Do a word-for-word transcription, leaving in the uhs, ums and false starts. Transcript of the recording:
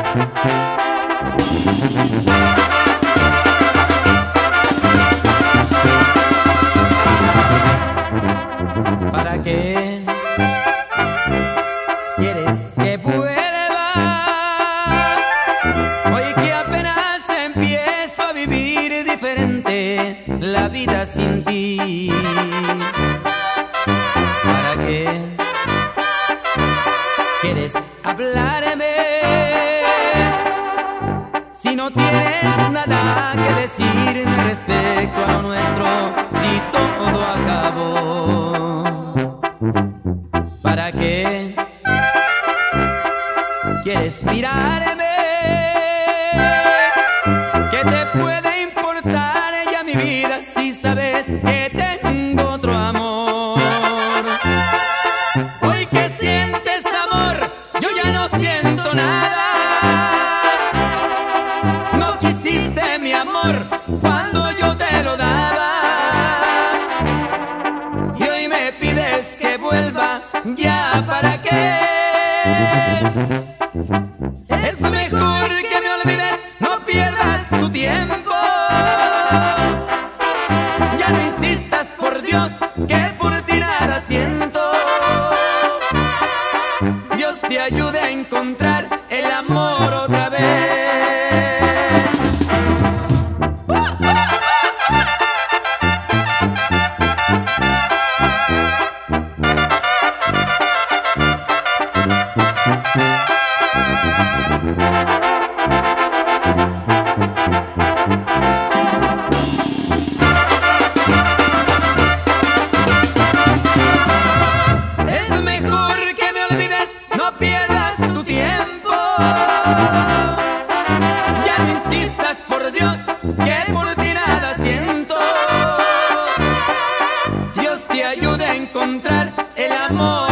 ¿Para qué quieres que vuelva? Hoy que apenas empiezo a vivir diferente la vida sin ti. ¿Para qué quieres hablarme si no tienes nada que decirme respecto a lo nuestro? Si todo acabó, ¿para qué quieres mirarme? ¿Qué te puede importar ya mi vida si sabes que tengo otro amor? Hoy que sientes amor, yo ya no siento nada. No quisiste mi amor cuando yo te lo daba, y hoy me pides que vuelva. ¿Ya para qué? Es mejor que me olvides, no pierdas tu tiempo. Ya no insistas, por Dios, que por ti nada siento. Dios te ayude a encontrar el amor otra vez. Es mejor que me olvides, no pierdas tu tiempo. Ya no insistas, por Dios, que por ti nada siento. Dios te ayude a encontrar el amor.